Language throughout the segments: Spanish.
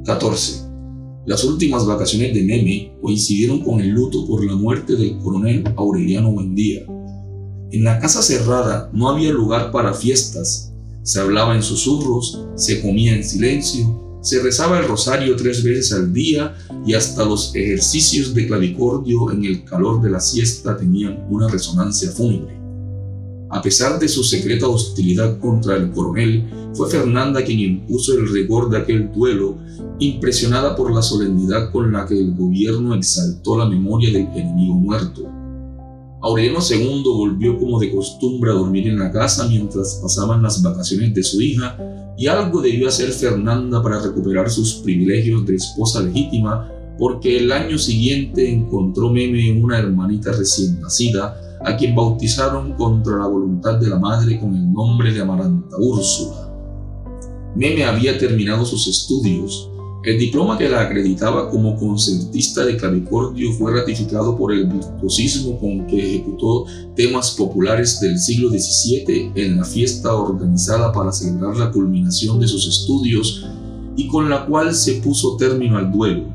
14. Las últimas vacaciones de Meme coincidieron con el luto por la muerte del coronel Aureliano Buendía. En la casa cerrada no había lugar para fiestas. Se hablaba en susurros, se comía en silencio, se rezaba el rosario 3 veces al día y hasta los ejercicios de clavicordio en el calor de la siesta tenían una resonancia fúnebre. A pesar de su secreta hostilidad contra el coronel, fue Fernanda quien impuso el rigor de aquel duelo, impresionada por la solemnidad con la que el gobierno exaltó la memoria del enemigo muerto. Aureliano II volvió como de costumbre a dormir en la casa mientras pasaban las vacaciones de su hija, y algo debió hacer Fernanda para recuperar sus privilegios de esposa legítima, porque el año siguiente encontró Meme una hermanita recién nacida, a quien bautizaron contra la voluntad de la madre con el nombre de Amaranta Úrsula. Meme había terminado sus estudios. El diploma que la acreditaba como concertista de clavicordio fue ratificado por el virtuosismo con que ejecutó temas populares del siglo XVII en la fiesta organizada para celebrar la culminación de sus estudios y con la cual se puso término al duelo.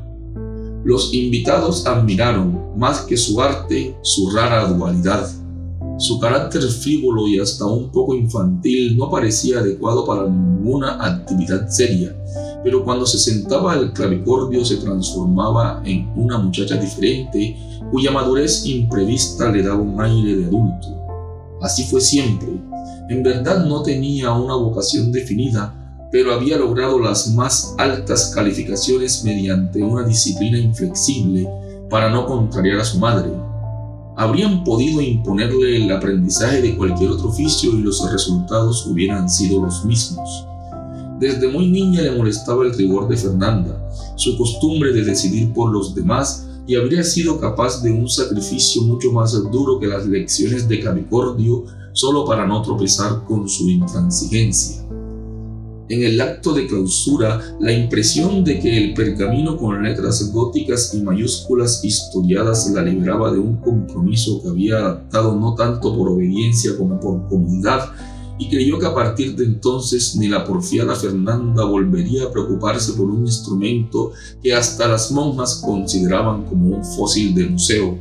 Los invitados admiraron, más que su arte, su rara dualidad. Su carácter frívolo y hasta un poco infantil no parecía adecuado para ninguna actividad seria, pero cuando se sentaba al clavicordio se transformaba en una muchacha diferente, cuya madurez imprevista le daba un aire de adulto. Así fue siempre. En verdad no tenía una vocación definida, pero había logrado las más altas calificaciones mediante una disciplina inflexible para no contrariar a su madre. Habrían podido imponerle el aprendizaje de cualquier otro oficio y los resultados hubieran sido los mismos. Desde muy niña le molestaba el rigor de Fernanda, su costumbre de decidir por los demás, y habría sido capaz de un sacrificio mucho más duro que las lecciones de clavicordio solo para no tropezar con su intransigencia. En el acto de clausura, la impresión de que el pergamino con letras góticas y mayúsculas historiadas la libraba de un compromiso que había adaptado no tanto por obediencia como por comodidad, y creyó que a partir de entonces ni la porfiada Fernanda volvería a preocuparse por un instrumento que hasta las monjas consideraban como un fósil de museo.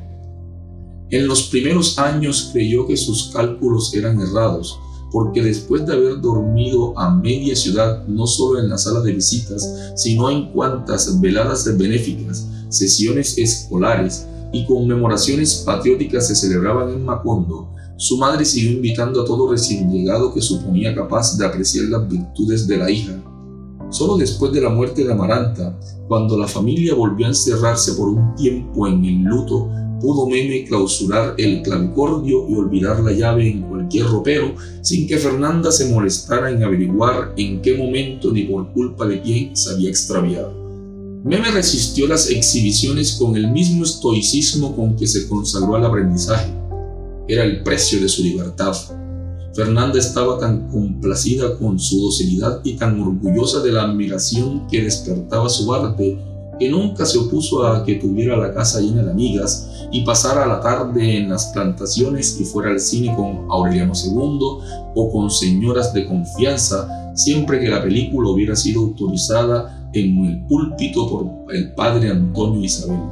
En los primeros años creyó que sus cálculos eran errados, porque después de haber dormido a media ciudad, no solo en la sala de visitas, sino en cuantas veladas benéficas, sesiones escolares y conmemoraciones patrióticas se celebraban en Macondo, su madre siguió invitando a todo recién llegado que suponía capaz de apreciar las virtudes de la hija. Solo después de la muerte de Amaranta, cuando la familia volvió a encerrarse por un tiempo en el luto, pudo Meme clausurar el clavicordio y olvidar la llave en cualquier ropero, sin que Fernanda se molestara en averiguar en qué momento ni por culpa de quién se había extraviado. Meme resistió las exhibiciones con el mismo estoicismo con que se consagró al aprendizaje. Era el precio de su libertad. Fernanda estaba tan complacida con su docilidad y tan orgullosa de la admiración que despertaba su arte, que nunca se opuso a que tuviera la casa llena de amigas y pasara la tarde en las plantaciones y fuera al cine con Aureliano II o con señoras de confianza, siempre que la película hubiera sido autorizada en el púlpito por el padre Antonio Isabel.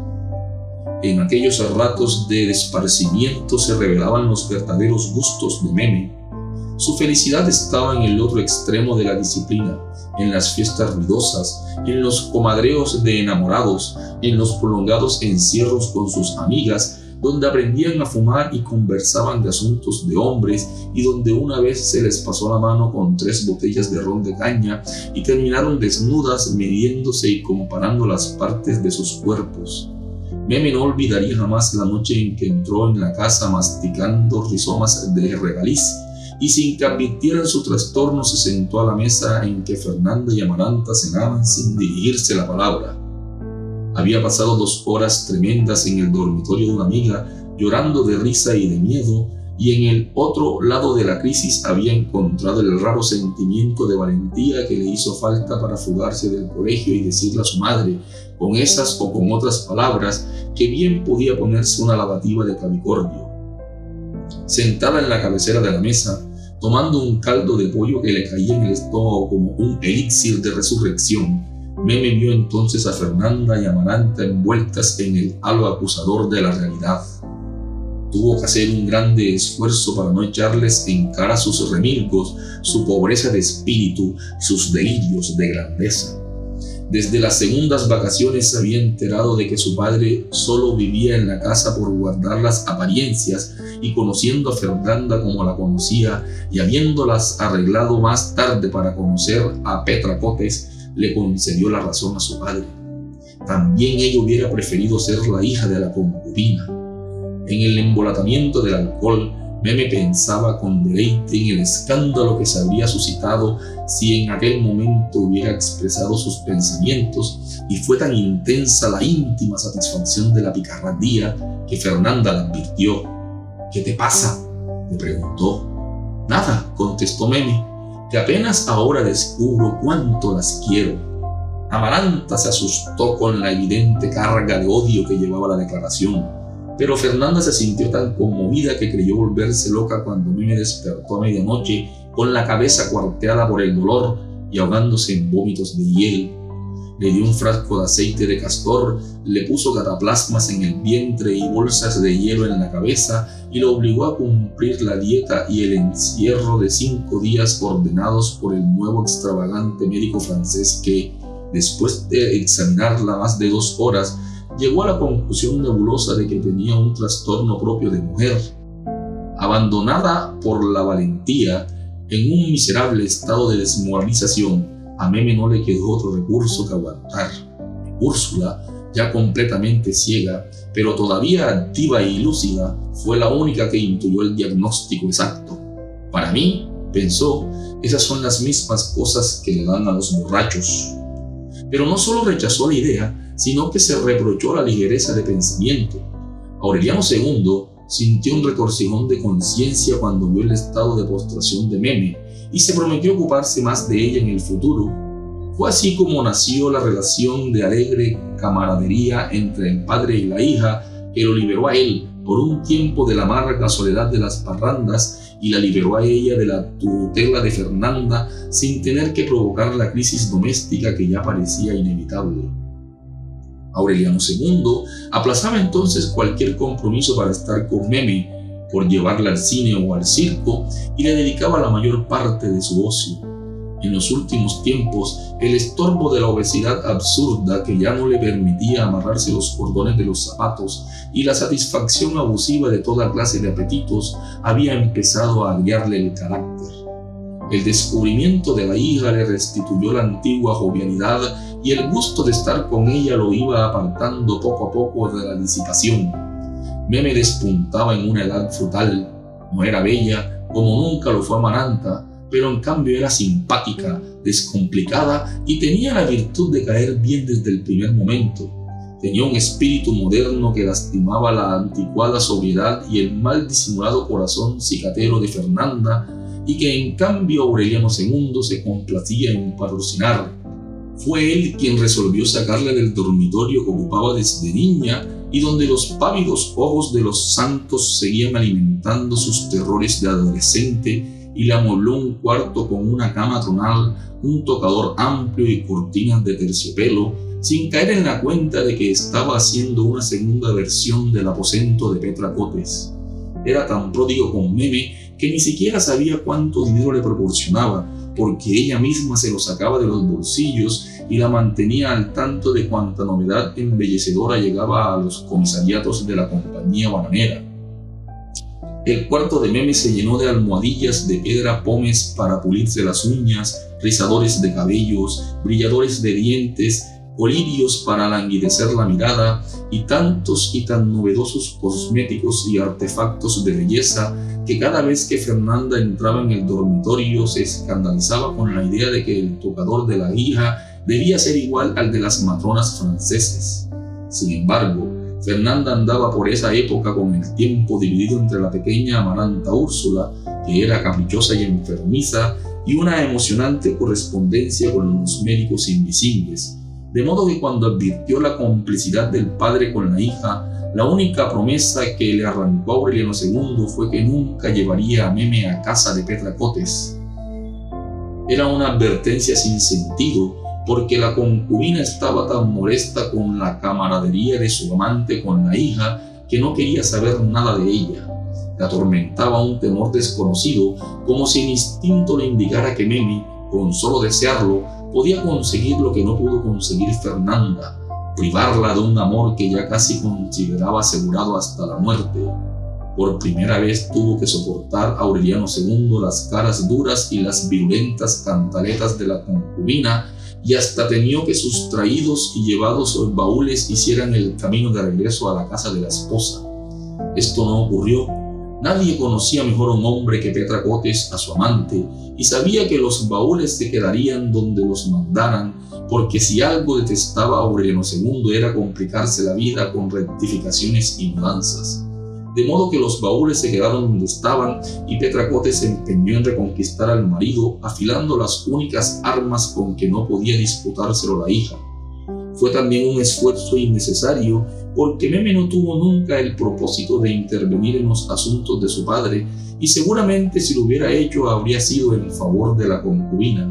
En aquellos ratos de esparcimiento se revelaban los verdaderos gustos de Meme. Su felicidad estaba en el otro extremo de la disciplina, en las fiestas ruidosas, en los comadreos de enamorados, en los prolongados encierros con sus amigas, donde aprendían a fumar y conversaban de asuntos de hombres, y donde una vez se les pasó la mano con 3 botellas de ron de caña y terminaron desnudas midiéndose y comparando las partes de sus cuerpos. Meme no olvidaría jamás la noche en que entró en la casa masticando rizomas de regaliz, y sin que advirtieran su trastorno se sentó a la mesa en que Fernanda y Amaranta cenaban sin dirigirse la palabra. Había pasado 2 horas tremendas en el dormitorio de una amiga, llorando de risa y de miedo, y en el otro lado de la crisis había encontrado el raro sentimiento de valentía que le hizo falta para fugarse del colegio y decirle a su madre, con esas o con otras palabras, que bien podía ponerse una lavativa de clavicordio. Sentada en la cabecera de la mesa, tomando un caldo de pollo que le caía en el estómago como un elixir de resurrección, Meme vio entonces a Fernanda y Amaranta envueltas en el halo acusador de la realidad. Tuvo que hacer un grande esfuerzo para no echarles en cara sus remilgos, su pobreza de espíritu y sus delirios de grandeza. Desde las segundas vacaciones se había enterado de que su padre solo vivía en la casa por guardar las apariencias, y conociendo a Fernanda como la conocía y habiéndolas arreglado más tarde para conocer a Petra Cotes, le concedió la razón a su padre. También ella hubiera preferido ser la hija de la concubina. En el embolatamiento del alcohol, Meme pensaba con deleite en el escándalo que se habría suscitado si en aquel momento hubiera expresado sus pensamientos, y fue tan intensa la íntima satisfacción de la picardía que Fernanda la advirtió. «¿Qué te pasa?», le preguntó. «Nada», contestó Meme, «que apenas ahora descubro cuánto las quiero». Amaranta se asustó con la evidente carga de odio que llevaba la declaración, pero Fernanda se sintió tan conmovida que creyó volverse loca cuando Meme despertó a medianoche con la cabeza cuarteada por el dolor y ahogándose en vómitos de hiel. Le dio un frasco de aceite de castor, le puso cataplasmas en el vientre y bolsas de hielo en la cabeza, y lo obligó a cumplir la dieta y el encierro de 5 días ordenados por el nuevo extravagante médico francés que, después de examinarla más de 2 horas, llegó a la conclusión nebulosa de que tenía un trastorno propio de mujer. Abandonada por la valentía, en un miserable estado de desmoralización, a Meme no le quedó otro recurso que aguantar. Úrsula, ya completamente ciega, pero todavía activa y lúcida, fue la única que intuyó el diagnóstico exacto. «Para mí», pensó, «esas son las mismas cosas que le dan a los borrachos». Pero no solo rechazó la idea, sino que se reprochó la ligereza de pensamiento. Aureliano II sintió un retorcijón de conciencia cuando vio el estado de postración de Meme y se prometió ocuparse más de ella en el futuro. Fue así como nació la relación de alegre camaradería entre el padre y la hija, que lo liberó a él por un tiempo de la amarga soledad de las parrandas y la liberó a ella de la tutela de Fernanda, sin tener que provocar la crisis doméstica que ya parecía inevitable. Aureliano II aplazaba entonces cualquier compromiso para estar con Meme, por llevarla al cine o al circo, y le dedicaba la mayor parte de su ocio. En los últimos tiempos, el estorbo de la obesidad absurda que ya no le permitía amarrarse los cordones de los zapatos y la satisfacción abusiva de toda clase de apetitos había empezado a agriarle el carácter. El descubrimiento de la hija le restituyó la antigua jovialidad y el gusto de estar con ella lo iba apartando poco a poco de la disipación. Meme despuntaba en una edad frutal. No era bella, como nunca lo fue Amaranta, pero en cambio era simpática, descomplicada y tenía la virtud de caer bien desde el primer momento. Tenía un espíritu moderno que lastimaba la anticuada sobriedad y el mal disimulado corazón cicatero de Fernanda, y que en cambio Aureliano II se complacía en patrocinar. Fue él quien resolvió sacarla del dormitorio que ocupaba desde niña y donde los pávidos ojos de los santos seguían alimentando sus terrores de adolescente, y le amuebló un cuarto con una cama tronal, un tocador amplio y cortinas de terciopelo, sin caer en la cuenta de que estaba haciendo una segunda versión del aposento de Petra Cotes. Era tan pródigo con Meme que ni siquiera sabía cuánto dinero le proporcionaba, porque ella misma se lo sacaba de los bolsillos y la mantenía al tanto de cuánta novedad embellecedora llegaba a los comisariatos de la compañía bananera. El cuarto de Meme se llenó de almohadillas de piedra pómez para pulirse las uñas, rizadores de cabellos, brilladores de dientes, colirios para languidecer la mirada y tantos y tan novedosos cosméticos y artefactos de belleza que cada vez que Fernanda entraba en el dormitorio se escandalizaba con la idea de que el tocador de la hija debía ser igual al de las matronas franceses. Sin embargo, Fernanda andaba por esa época con el tiempo dividido entre la pequeña Amaranta Úrsula, que era caprichosa y enfermiza, y una emocionante correspondencia con los médicos invisibles, de modo que cuando advirtió la complicidad del padre con la hija, la única promesa que le arrancó a Aureliano II fue que nunca llevaría a Meme a casa de Petra Cotes. Era una advertencia sin sentido, porque la concubina estaba tan molesta con la camaradería de su amante con la hija que no quería saber nada de ella. La atormentaba un temor desconocido, como si el instinto le indicara que Meme, con solo desearlo, podía conseguir lo que no pudo conseguir Fernanda, privarla de un amor que ya casi consideraba asegurado hasta la muerte. Por primera vez tuvo que soportar a Aureliano II las caras duras y las virulentas cantaletas de la concubina, y hasta temió que sus traídos y llevados baúles hicieran el camino de regreso a la casa de la esposa. Esto no ocurrió. Nadie conocía mejor a un hombre que Petracotes a su amante, y sabía que los baúles se quedarían donde los mandaran, porque si algo detestaba a Aureliano II era complicarse la vida con rectificaciones y mudanzas. De modo que los baúles se quedaron donde estaban y Petracotes se empeñó en reconquistar al marido, afilando las únicas armas con que no podía disputárselo la hija. Fue también un esfuerzo innecesario, porque Meme no tuvo nunca el propósito de intervenir en los asuntos de su padre, y seguramente si lo hubiera hecho habría sido en favor de la concubina.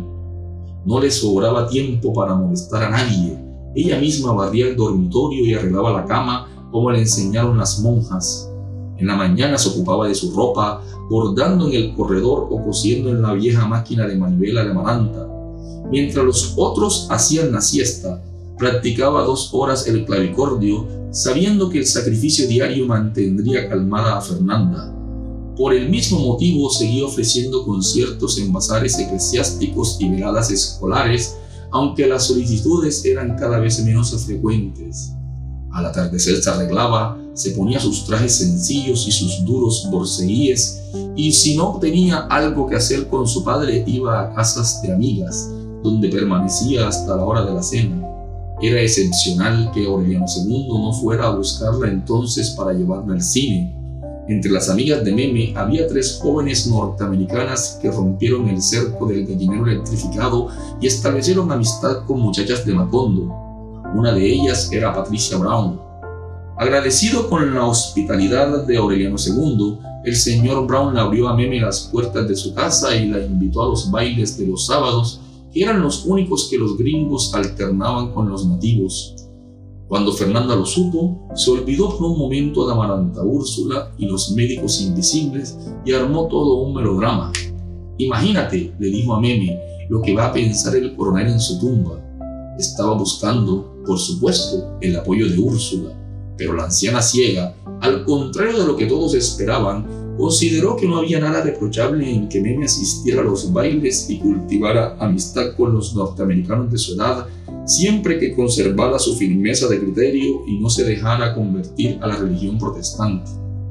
No le sobraba tiempo para molestar a nadie. Ella misma barría el dormitorio y arreglaba la cama como le enseñaron las monjas. En la mañana se ocupaba de su ropa, bordando en el corredor o cosiendo en la vieja máquina de manivela de Amaranta. Mientras los otros hacían la siesta, practicaba 2 horas el clavicordio, sabiendo que el sacrificio diario mantendría calmada a Fernanda. Por el mismo motivo seguía ofreciendo conciertos en bazares eclesiásticos y veladas escolares, aunque las solicitudes eran cada vez menos frecuentes. Al atardecer se arreglaba, se ponía sus trajes sencillos y sus duros borceguíes, y si no tenía algo que hacer con su padre iba a casas de amigas, donde permanecía hasta la hora de la cena. Era excepcional que Aureliano II no fuera a buscarla entonces para llevarla al cine. Entre las amigas de Meme había 3 jóvenes norteamericanas que rompieron el cerco del gallinero electrificado y establecieron amistad con muchachas de Macondo. Una de ellas era Patricia Brown. Agradecido con la hospitalidad de Aureliano II, el señor Brown le abrió a Meme las puertas de su casa y la invitó a los bailes de los sábados, que eran los únicos que los gringos alternaban con los nativos. Cuando Fernanda lo supo, se olvidó por un momento de Amaranta Úrsula y los médicos invisibles y armó todo un melodrama. «Imagínate», le dijo a Meme, «lo que va a pensar el coronel en su tumba». Estaba buscando, por supuesto, el apoyo de Úrsula, pero la anciana ciega, al contrario de lo que todos esperaban, consideró que no había nada reprochable en que Meme asistiera a los bailes y cultivara amistad con los norteamericanos de su edad, siempre que conservara su firmeza de criterio y no se dejara convertir a la religión protestante.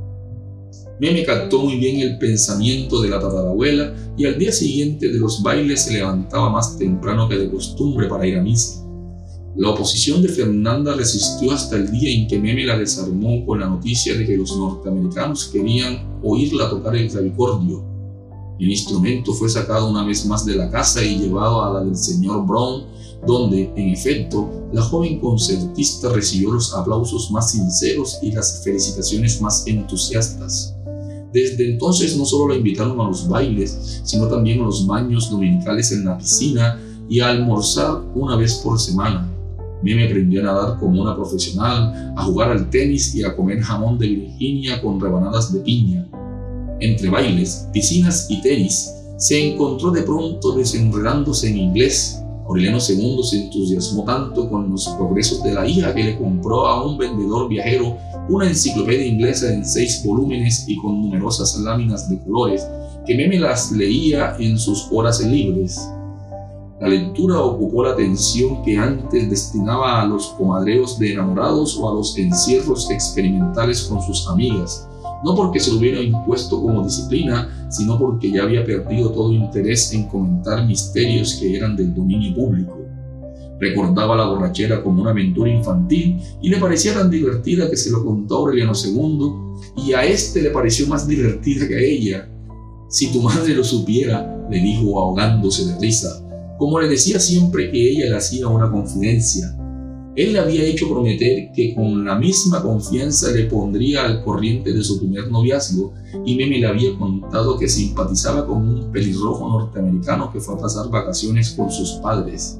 Meme captó muy bien el pensamiento de la tatarabuela y al día siguiente de los bailes se levantaba más temprano que de costumbre para ir a misa. La oposición de Fernanda resistió hasta el día en que Meme la desarmó con la noticia de que los norteamericanos querían oírla tocar el clavicordio. El instrumento fue sacado una vez más de la casa y llevado a la del señor Brown, donde, en efecto, la joven concertista recibió los aplausos más sinceros y las felicitaciones más entusiastas. Desde entonces no solo la invitaron a los bailes, sino también a los baños dominicales en la piscina y a almorzar una vez por semana. Meme aprendió a nadar como una profesional, a jugar al tenis y a comer jamón de Virginia con rebanadas de piña. Entre bailes, piscinas y tenis, se encontró de pronto desenredándose en inglés. Aureliano II se entusiasmó tanto con los progresos de la hija que le compró a un vendedor viajero una enciclopedia inglesa en 6 volúmenes y con numerosas láminas de colores, que Meme las leía en sus horas libres. La lectura ocupó la atención que antes destinaba a los comadreos de enamorados o a los encierros experimentales con sus amigas, no porque se lo hubiera impuesto como disciplina, sino porque ya había perdido todo interés en comentar misterios que eran del dominio público. Recordaba la borrachera como una aventura infantil y le parecía tan divertida que se lo contó a Aureliano II, y a este le pareció más divertida que a ella. «Si tu madre lo supiera», le dijo ahogándose de risa, como le decía siempre que ella le hacía una confidencia. Él le había hecho prometer que con la misma confianza le pondría al corriente de su primer noviazgo, y Meme le había contado que simpatizaba con un pelirrojo norteamericano que fue a pasar vacaciones con sus padres.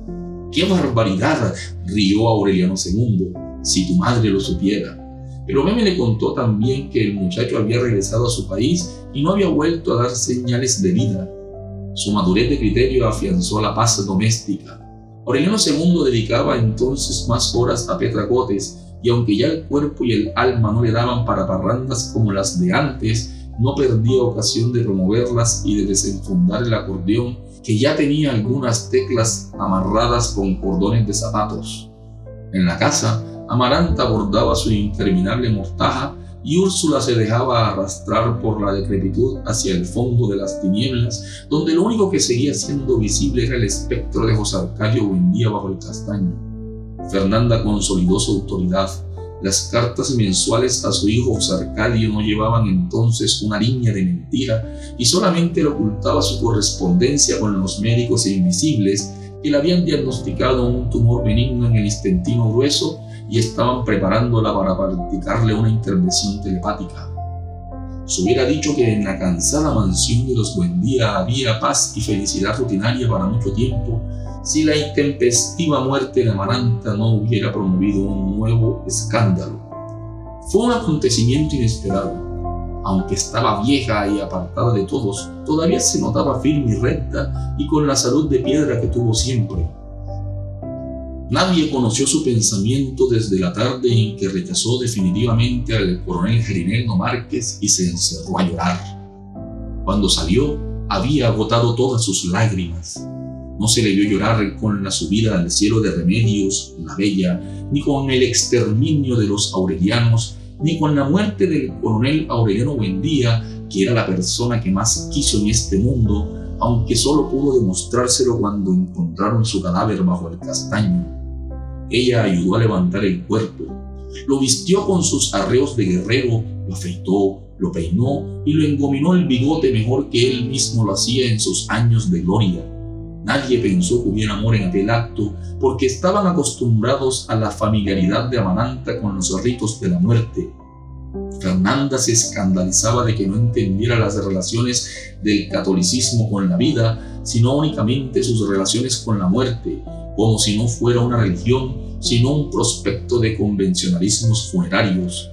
¡Qué barbaridad!, rió Aureliano II. Si tu madre lo supiera. Pero Meme le contó también que el muchacho había regresado a su país y no había vuelto a dar señales de vida. Su madurez de criterio afianzó la paz doméstica. Aureliano II dedicaba entonces más horas a Petracotes, y aunque ya el cuerpo y el alma no le daban para parrandas como las de antes, no perdía ocasión de promoverlas y de desenfundar el acordeón, que ya tenía algunas teclas amarradas con cordones de zapatos. En la casa, Amaranta bordaba su interminable mortaja y Úrsula se dejaba arrastrar por la decrepitud hacia el fondo de las tinieblas, donde lo único que seguía siendo visible era el espectro de José Arcadio Buendía bajo el castaño. Fernanda consolidó su autoridad. Las cartas mensuales a su hijo José Arcadio no llevaban entonces una línea de mentira y solamente le ocultaba su correspondencia con los médicos invisibles que le habían diagnosticado un tumor benigno en el intestino grueso y estaban preparándola para practicarle una intervención telepática. Se hubiera dicho que en la cansada mansión de los Buendía había paz y felicidad rutinaria para mucho tiempo, si la intempestiva muerte de Amaranta no hubiera promovido un nuevo escándalo. Fue un acontecimiento inesperado. Aunque estaba vieja y apartada de todos, todavía se notaba firme y recta y con la salud de piedra que tuvo siempre. Nadie conoció su pensamiento desde la tarde en que rechazó definitivamente al coronel Gerineldo Márquez y se encerró a llorar. Cuando salió, había agotado todas sus lágrimas. No se le vio llorar con la subida al cielo de Remedios, la Bella, ni con el exterminio de los aurelianos, ni con la muerte del coronel Aureliano Buendía, que era la persona que más quiso en este mundo, aunque solo pudo demostrárselo cuando encontraron su cadáver bajo el castaño. Ella ayudó a levantar el cuerpo, lo vistió con sus arreos de guerrero, lo afeitó, lo peinó y lo engominó el bigote mejor que él mismo lo hacía en sus años de gloria. Nadie pensó que hubiera amor en aquel acto, porque estaban acostumbrados a la familiaridad de Amaranta con los ritos de la muerte. Fernanda se escandalizaba de que no entendiera las relaciones del catolicismo con la vida, sino únicamente sus relaciones con la muerte, como si no fuera una religión, sino un prospecto de convencionalismos funerarios.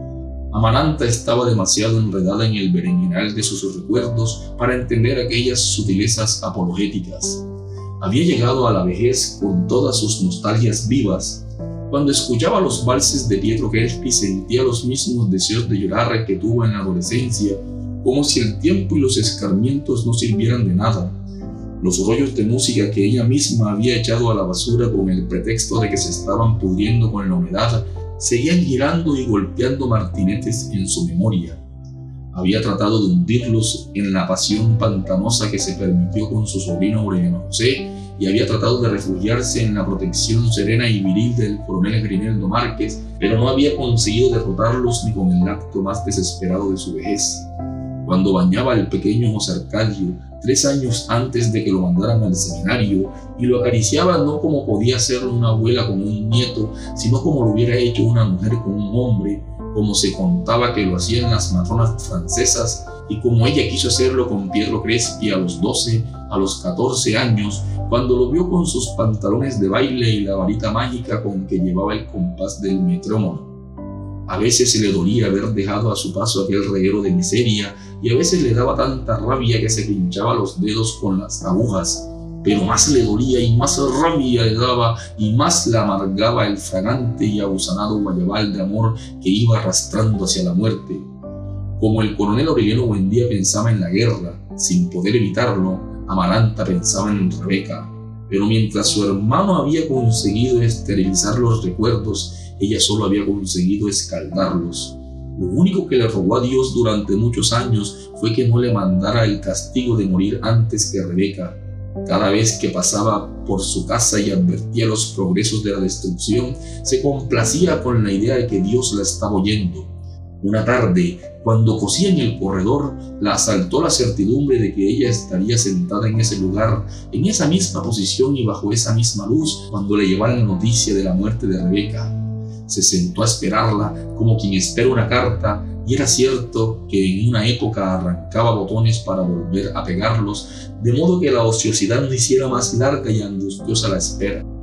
Amaranta estaba demasiado enredada en el berenjenal de sus recuerdos para entender aquellas sutilezas apologéticas. Había llegado a la vejez con todas sus nostalgias vivas. Cuando escuchaba los valses de Pietro Gelpi sentía los mismos deseos de llorar que tuvo en la adolescencia, como si el tiempo y los escarmientos no sirvieran de nada. Los rollos de música que ella misma había echado a la basura con el pretexto de que se estaban pudriendo con la humedad seguían girando y golpeando martinetes en su memoria. Había tratado de hundirlos en la pasión pantanosa que se permitió con su sobrino Aureliano José y había tratado de refugiarse en la protección serena y viril del coronel Gerineldo Márquez, pero no había conseguido derrotarlos ni con el acto más desesperado de su vejez. Cuando bañaba al pequeño José Arcadio, 3 años antes de que lo mandaran al seminario, y lo acariciaba no como podía hacerlo una abuela con un nieto, sino como lo hubiera hecho una mujer con un hombre, como se contaba que lo hacían las matronas francesas, y como ella quiso hacerlo con Pietro Crespi a los 12, a los 14 años, cuando lo vio con sus pantalones de baile y la varita mágica con que llevaba el compás del metrónomo. A veces se le dolía haber dejado a su paso aquel reguero de miseria y a veces le daba tanta rabia que se pinchaba los dedos con las agujas, pero más le dolía y más rabia le daba y más la amargaba el fragante y abusanado guayabal de amor que iba arrastrando hacia la muerte. Como el coronel Aureliano Buendía pensaba en la guerra, sin poder evitarlo, Amaranta pensaba en Rebeca, pero mientras su hermano había conseguido esterilizar los recuerdos, ella solo había conseguido escaldarlos. Lo único que le rogó a Dios durante muchos años fue que no le mandara el castigo de morir antes que Rebeca. Cada vez que pasaba por su casa y advertía los progresos de la destrucción, se complacía con la idea de que Dios la estaba oyendo. Una tarde, cuando cosía en el corredor, la asaltó la certidumbre de que ella estaría sentada en ese lugar, en esa misma posición y bajo esa misma luz, cuando le llevaran la noticia de la muerte de Rebeca. Se sentó a esperarla como quien espera una carta, y era cierto que en una época arrancaba botones para volver a pegarlos, de modo que la ociosidad no hiciera más larga y angustiosa la espera.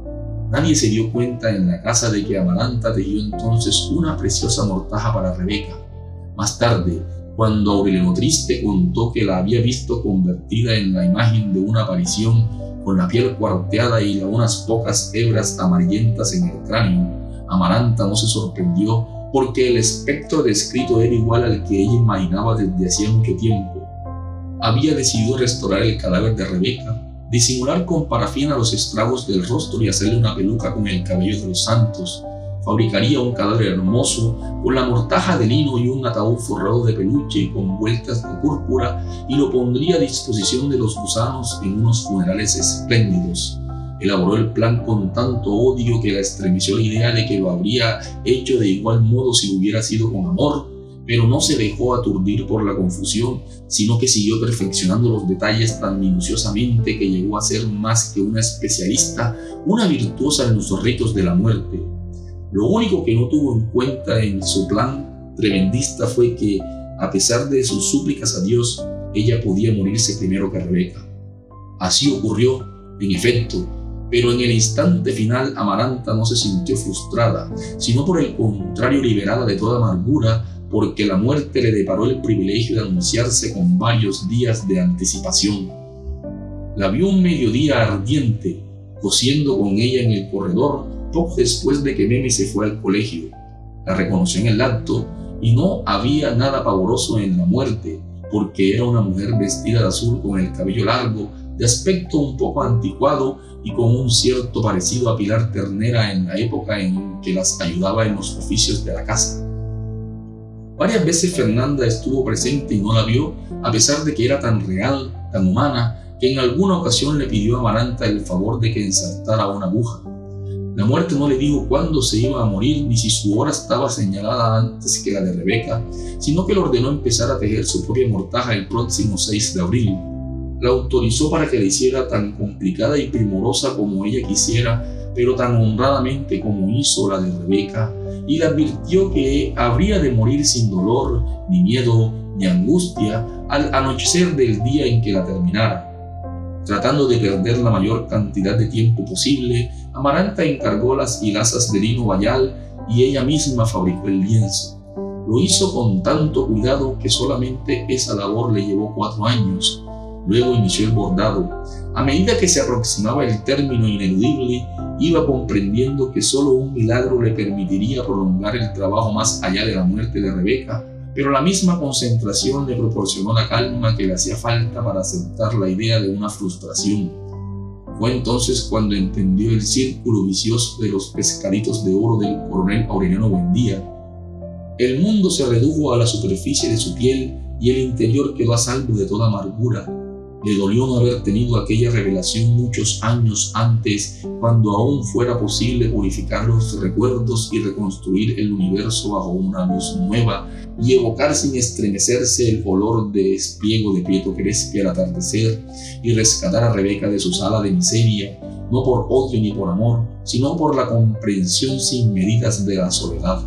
Nadie se dio cuenta en la casa de que Amaranta tejió entonces una preciosa mortaja para Rebeca. Más tarde, cuando Aureliano Triste contó que la había visto convertida en la imagen de una aparición con la piel cuarteada y unas pocas hebras amarillentas en el cráneo, Amaranta no se sorprendió porque el espectro descrito era igual al que ella imaginaba desde hacía mucho tiempo. Había decidido restaurar el cadáver de Rebeca, disimular con parafina los estragos del rostro y hacerle una peluca con el cabello de los santos. Fabricaría un cadáver hermoso con la mortaja de lino y un ataúd forrado de peluche con vueltas de púrpura y lo pondría a disposición de los gusanos en unos funerales espléndidos. Elaboró el plan con tanto odio que la estremeció la idea de que lo habría hecho de igual modo si hubiera sido con amor, pero no se dejó aturdir por la confusión, sino que siguió perfeccionando los detalles tan minuciosamente que llegó a ser más que una especialista, una virtuosa en los ritos de la muerte. Lo único que no tuvo en cuenta en su plan tremendista fue que, a pesar de sus súplicas a Dios, ella podía morirse primero que Rebeca. Así ocurrió, en efecto, pero en el instante final Amaranta no se sintió frustrada, sino por el contrario liberada de toda amargura, porque la muerte le deparó el privilegio de anunciarse con varios días de anticipación. La vio un mediodía ardiente, cosiendo con ella en el corredor, poco después de que Meme se fue al colegio. La reconoció en el acto y no había nada pavoroso en la muerte, porque era una mujer vestida de azul con el cabello largo, de aspecto un poco anticuado y con un cierto parecido a Pilar Ternera en la época en que las ayudaba en los oficios de la casa. Varias veces Fernanda estuvo presente y no la vio, a pesar de que era tan real, tan humana, que en alguna ocasión le pidió a Amaranta el favor de que ensartara una aguja. La muerte no le dijo cuándo se iba a morir ni si su hora estaba señalada antes que la de Rebeca, sino que le ordenó empezar a tejer su propia mortaja el próximo 6 de abril. La autorizó para que la hiciera tan complicada y primorosa como ella quisiera, pero tan honradamente como hizo la de Rebeca, y le advirtió que habría de morir sin dolor, ni miedo, ni angustia al anochecer del día en que la terminara. Tratando de perder la mayor cantidad de tiempo posible, Amaranta encargó las hilazas de lino bayal y ella misma fabricó el lienzo. Lo hizo con tanto cuidado que solamente esa labor le llevó 4 años. Luego inició el bordado. A medida que se aproximaba el término ineludible, iba comprendiendo que solo un milagro le permitiría prolongar el trabajo más allá de la muerte de Rebeca, pero la misma concentración le proporcionó la calma que le hacía falta para aceptar la idea de una frustración. Fue entonces cuando entendió el círculo vicioso de los pescaditos de oro del coronel Aureliano Buendía. El mundo se redujo a la superficie de su piel y el interior quedó a salvo de toda amargura. Le dolió no haber tenido aquella revelación muchos años antes, cuando aún fuera posible purificar los recuerdos y reconstruir el universo bajo una luz nueva y evocar sin estremecerse el olor de espliego de Pietro Crespi al atardecer y rescatar a Rebeca de su sala de miseria, no por odio ni por amor, sino por la comprensión sin medidas de la soledad.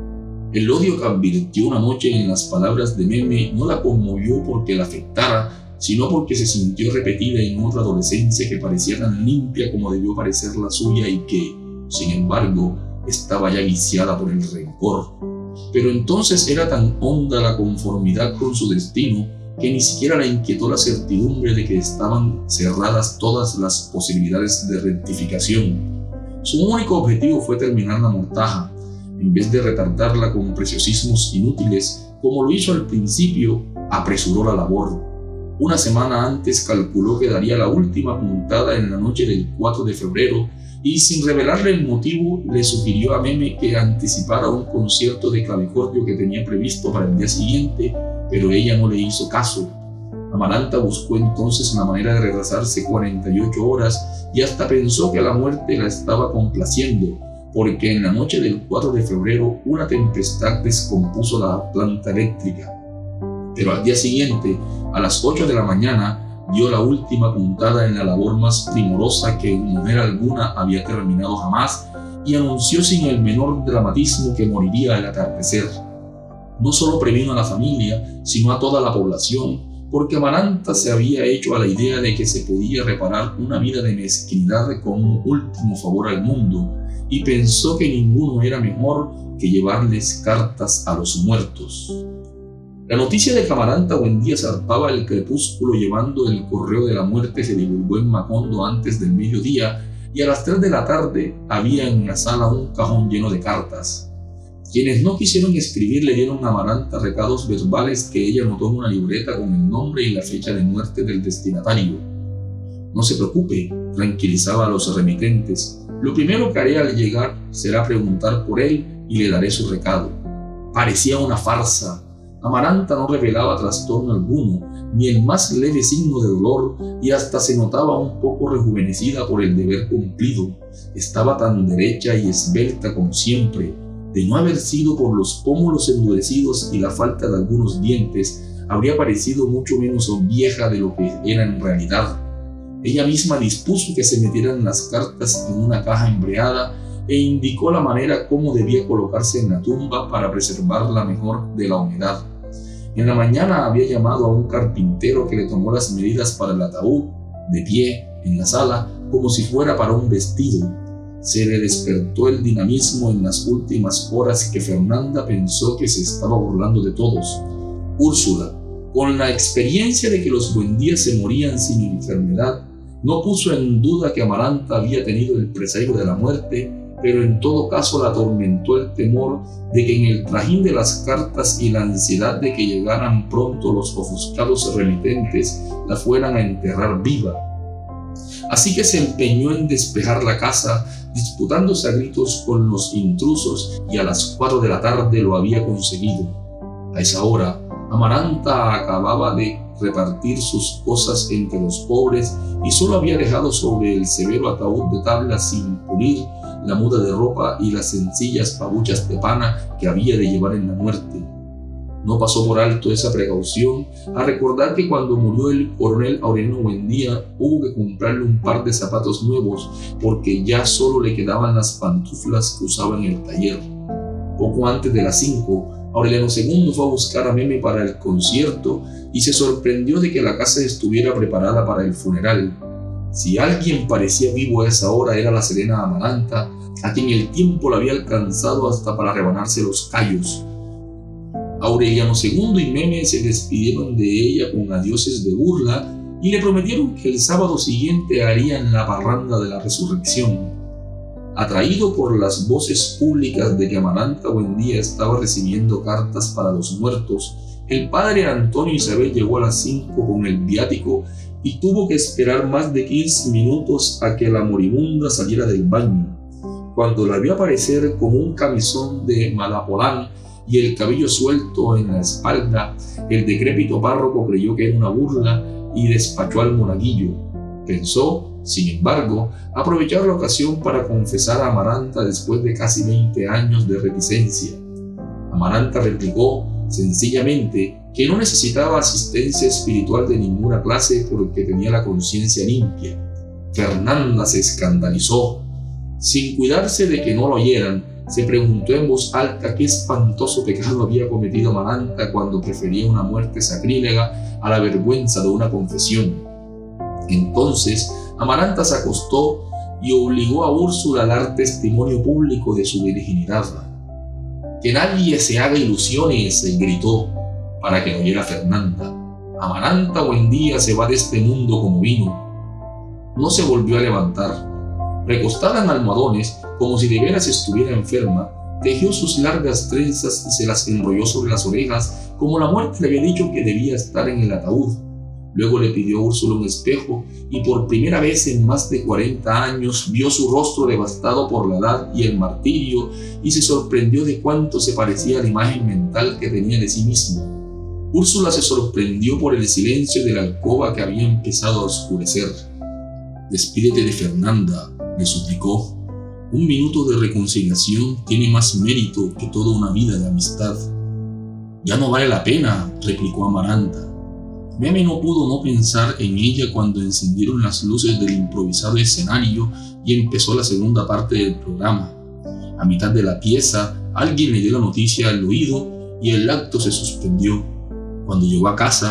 El odio que advirtió una noche en las palabras de Meme no la conmovió porque la afectara, sino porque se sintió repetida en otra adolescencia que parecía tan limpia como debió parecer la suya y que, sin embargo, estaba ya viciada por el rencor. Pero entonces era tan honda la conformidad con su destino que ni siquiera la inquietó la certidumbre de que estaban cerradas todas las posibilidades de rectificación. Su único objetivo fue terminar la mortaja, en vez de retardarla con preciosismos inútiles, como lo hizo al principio. Apresuró la labor. Una semana antes calculó que daría la última puntada en la noche del 4 de febrero y, sin revelarle el motivo, le sugirió a Meme que anticipara un concierto de clavicordio que tenía previsto para el día siguiente, pero ella no le hizo caso. Amaranta buscó entonces la manera de retrasarse 48 horas y hasta pensó que la muerte la estaba complaciendo, porque en la noche del 4 de febrero una tempestad descompuso la planta eléctrica. Pero al día siguiente, a las 8 de la mañana, dio la última puntada en la labor más primorosa que mujer alguna había terminado jamás y anunció sin el menor dramatismo que moriría al atardecer. No solo previno a la familia, sino a toda la población, porque Amaranta se había hecho a la idea de que se podía reparar una vida de mezquindad con un último favor al mundo, y pensó que ninguno era mejor que llevarles cartas a los muertos. La noticia de que Amaranta Buendía zarpaba el crepúsculo llevando el correo de la muerte se divulgó en Macondo antes del mediodía, y a las 3 de la tarde había en la sala un cajón lleno de cartas. Quienes no quisieron escribir le dieron a Amaranta recados verbales que ella anotó en una libreta con el nombre y la fecha de muerte del destinatario. No se preocupe, tranquilizaba a los remitentes. Lo primero que haré al llegar será preguntar por él y le daré su recado. Parecía una farsa. Amaranta no revelaba trastorno alguno, ni el más leve signo de dolor, y hasta se notaba un poco rejuvenecida por el deber cumplido. Estaba tan derecha y esbelta como siempre. De no haber sido por los pómulos endurecidos y la falta de algunos dientes, habría parecido mucho menos vieja de lo que era en realidad. Ella misma dispuso que se metieran las cartas en una caja embreada e indicó la manera cómo debía colocarse en la tumba para preservarla mejor de la humedad. En la mañana había llamado a un carpintero que le tomó las medidas para el ataúd, de pie, en la sala, como si fuera para un vestido. Se le despertó el dinamismo en las últimas horas que Fernanda pensó que se estaba burlando de todos. Úrsula, con la experiencia de que los Buendía se morían sin enfermedad, no puso en duda que Amaranta había tenido el presagio de la muerte, pero en todo caso la atormentó el temor de que en el trajín de las cartas y la ansiedad de que llegaran pronto los ofuscados remitentes la fueran a enterrar viva. Así que se empeñó en despejar la casa, disputándose a gritos con los intrusos, y a las 4 de la tarde lo había conseguido. A esa hora, Amaranta acababa de repartir sus cosas entre los pobres y solo había dejado sobre el severo ataúd de tabla sin pulir la muda de ropa y las sencillas pabuchas de pana que había de llevar en la muerte. No pasó por alto esa precaución a recordar que cuando murió el coronel Aureliano Buendía hubo que comprarle un par de zapatos nuevos porque ya solo le quedaban las pantuflas que usaba en el taller. Poco antes de las 5, Aureliano II fue a buscar a Meme para el concierto y se sorprendió de que la casa estuviera preparada para el funeral. Si alguien parecía vivo a esa hora era la serena Amaranta, a quien el tiempo la había alcanzado hasta para rebanarse los callos. Aureliano II y Meme se despidieron de ella con adioses de burla y le prometieron que el sábado siguiente harían la parranda de la resurrección. Atraído por las voces públicas de que Amaranta Buendía estaba recibiendo cartas para los muertos, el padre Antonio Isabel llegó a las 5 con el viático y tuvo que esperar más de 15 minutos a que la moribunda saliera del baño. Cuando la vio aparecer con un camisón de malapolán y el cabello suelto en la espalda, el decrépito párroco creyó que era una burla y despachó al monaguillo. Pensó, sin embargo, aprovechar la ocasión para confesar a Amaranta después de casi 20 años de reticencia. Amaranta replicó sencillamente que no necesitaba asistencia espiritual de ninguna clase porque tenía la conciencia limpia. Fernanda se escandalizó. Sin cuidarse de que no lo oyeran, se preguntó en voz alta qué espantoso pecado había cometido Amaranta cuando prefería una muerte sacrílega a la vergüenza de una confesión. Entonces, Amaranta se acostó y obligó a Úrsula a dar testimonio público de su virginidad. «Que nadie se haga ilusiones», gritó, para que no oyera Fernanda. «Amaranta Buendía se va de este mundo como vino». No se volvió a levantar. Recostada en almohadones, como si de veras estuviera enferma, tejió sus largas trenzas y se las enrolló sobre las orejas, como la muerte le había dicho que debía estar en el ataúd. Luego le pidió a Úrsula un espejo y por primera vez en más de 40 años vio su rostro devastado por la edad y el martirio y se sorprendió de cuánto se parecía a la imagen mental que tenía de sí misma. Úrsula se sorprendió por el silencio de la alcoba que había empezado a oscurecer. «Despídete de Fernanda», le suplicó. «Un minuto de reconciliación tiene más mérito que toda una vida de amistad». «Ya no vale la pena», replicó Amaranta. Meme no pudo no pensar en ella cuando encendieron las luces del improvisado escenario y empezó la segunda parte del programa. A mitad de la pieza, alguien le dio la noticia al oído y el acto se suspendió. Cuando llegó a casa,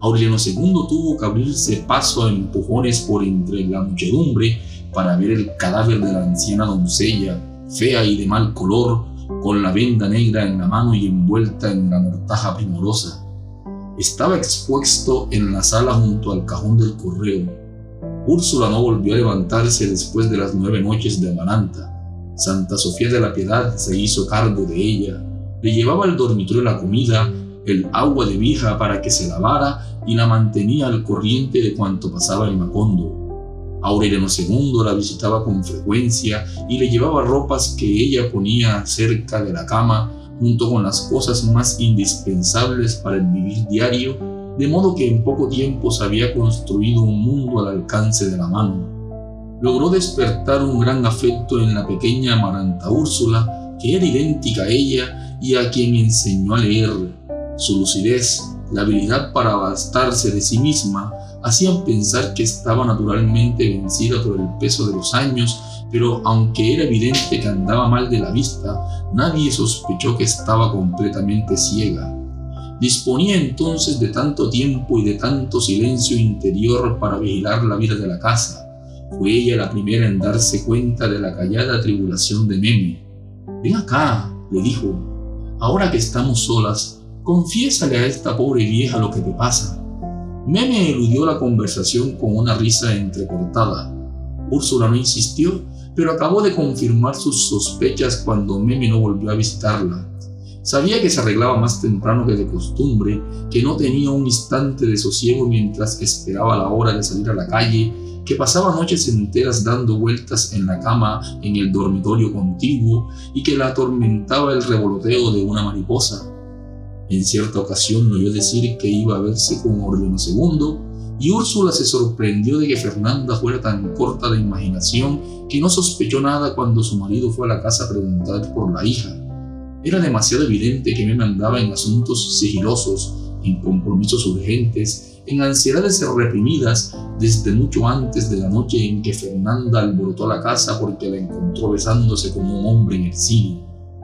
Aureliano II tuvo que abrirse paso a empujones por entre la muchedumbre para ver el cadáver de la anciana doncella, fea y de mal color, con la venda negra en la mano y envuelta en la mortaja primorosa. Estaba expuesto en la sala junto al cajón del correo. Úrsula no volvió a levantarse después de las 9 noches de Amaranta. Santa Sofía de la Piedad se hizo cargo de ella. Le llevaba al dormitorio la comida, el agua de vija para que se lavara y la mantenía al corriente de cuanto pasaba en Macondo. Aureliano II la visitaba con frecuencia y le llevaba ropas que ella ponía cerca de la cama junto con las cosas más indispensables para el vivir diario, de modo que en poco tiempo se había construido un mundo al alcance de la mano. Logró despertar un gran afecto en la pequeña Amaranta Úrsula, que era idéntica a ella y a quien enseñó a leer. Su lucidez, la habilidad para abastarse de sí misma, hacían pensar que estaba naturalmente vencida por el peso de los años, pero aunque era evidente que andaba mal de la vista, nadie sospechó que estaba completamente ciega. Disponía entonces de tanto tiempo y de tanto silencio interior para vigilar la vida de la casa. Fue ella la primera en darse cuenta de la callada tribulación de Meme. «Ven acá», le dijo, «ahora que estamos solas, confiésale a esta pobre vieja lo que te pasa». Meme eludió la conversación con una risa entrecortada. Úrsula no insistió, pero acabó de confirmar sus sospechas cuando Meme no volvió a visitarla. Sabía que se arreglaba más temprano que de costumbre, que no tenía un instante de sosiego mientras esperaba la hora de salir a la calle, que pasaba noches enteras dando vueltas en la cama en el dormitorio contiguo y que la atormentaba el revoloteo de una mariposa. En cierta ocasión oyó decir que iba a verse con Aureliano II y Úrsula se sorprendió de que Fernanda fuera tan corta de imaginación que no sospechó nada cuando su marido fue a la casa a preguntar por la hija. Era demasiado evidente que Meme andaba en asuntos sigilosos, en compromisos urgentes, en ansiedades reprimidas desde mucho antes de la noche en que Fernanda alborotó la casa porque la encontró besándose con un hombre en el cine.